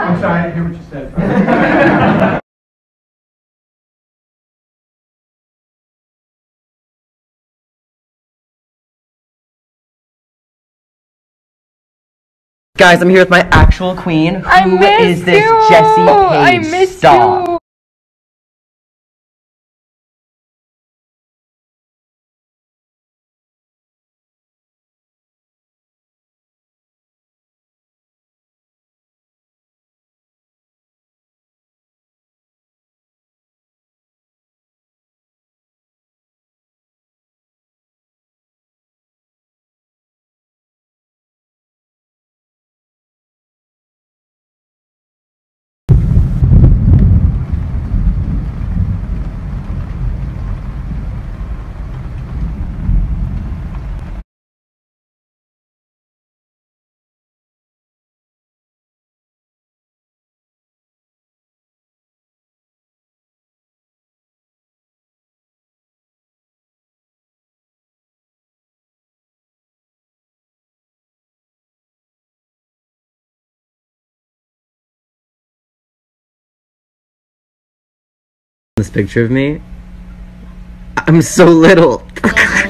I'm sorry, I didn't hear what you said. Guys, I'm here with my actual queen. Who is this Jessie Page? I miss you. This picture of me, I'm so little.